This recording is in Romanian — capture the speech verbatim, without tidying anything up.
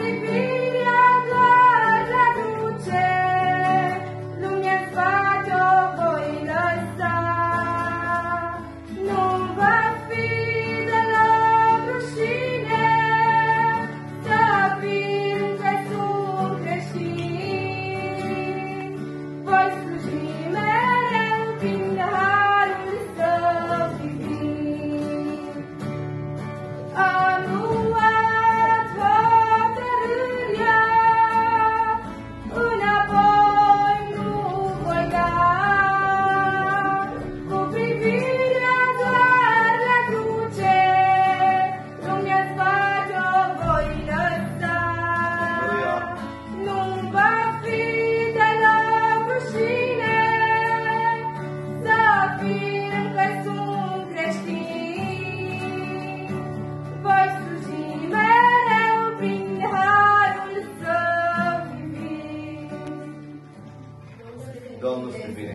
privirea doar la cruce, lumea în spate o voi lăsa. Nu-mi va fi deloc rușine să afirm că sunt creștin. Voi sluji mereu prin harul Său divin. Am luat hotărârea, înapoi nu voi da. Cu privirea doar la cruce, lumea în spate o voi lăsa. Nu-mi va fi deloc rușine să afirm că sunt creștin. Voi sluji mereu prin harul Său divin. Domnul să fie.